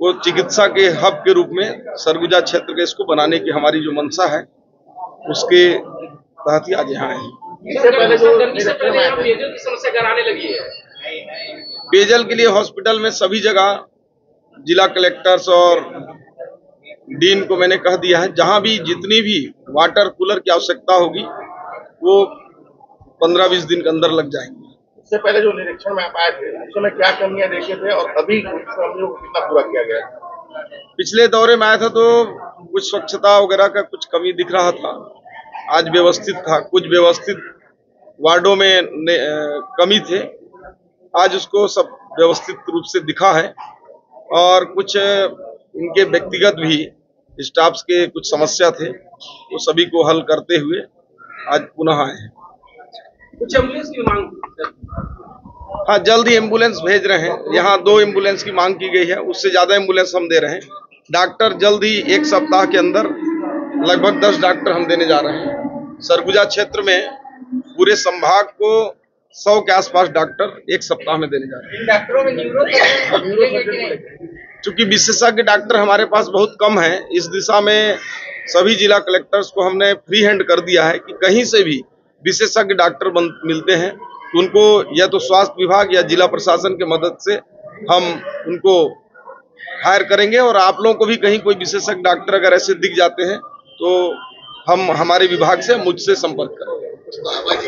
वो चिकित्सा के हब के रूप में सरगुजा क्षेत्र के इसको बनाने की हमारी जो मंशा है उसके तहत ही आज यहाँ है। पेयजल के लिए हॉस्पिटल में सभी जगह जिला कलेक्टर्स और डीन को मैंने कह दिया है, जहां भी जितनी भी वाटर कूलर की आवश्यकता होगी वो 15-20 दिन के अंदर लग जाएंगे। इससे पहले जो निरीक्षण में आप आए थे उस समय क्या कमियां देखे थे और अभी कमियों को कितना पूरा किया गया? पिछले दौरे में आया था तो कुछ स्वच्छता वगैरह का कुछ कमी दिख रहा था, आज व्यवस्थित था। कुछ व्यवस्थित वार्डों में कमी थे, आज उसको सब व्यवस्थित रूप से दिखा है। और कुछ इनके व्यक्तिगत भी स्टाफ्स के कुछ समस्या थे, वो सभी को हल करते हुए आज पुनः आए हैं। कुछ एम्बुलेंस की मांग, हाँ, जल्द ही एम्बुलेंस भेज रहे हैं। यहाँ 2 एम्बुलेंस की मांग की गई है, उससे ज्यादा एम्बुलेंस हम दे रहे हैं। डॉक्टर जल्द ही 1 सप्ताह के अंदर लगभग 10 डॉक्टर हम देने जा रहे हैं। सरगुजा क्षेत्र में पूरे संभाग को 100 के आसपास डॉक्टर 1 सप्ताह में देने जा रहे हैं। डॉक्टरों में न्यूरो चूंकि विशेषज्ञ डॉक्टर हमारे पास बहुत कम है, इस दिशा में सभी जिला कलेक्टर्स को हमने फ्री हैंड कर दिया है कि कहीं से भी विशेषज्ञ डॉक्टर मिलते हैं तो उनको या तो स्वास्थ्य विभाग या जिला प्रशासन की मदद से हम उनको हायर करेंगे। और आप लोगों को भी कहीं कोई विशेषज्ञ डॉक्टर अगर ऐसे दिख जाते हैं तो हम हमारे विभाग से मुझसे संपर्क करेंगे।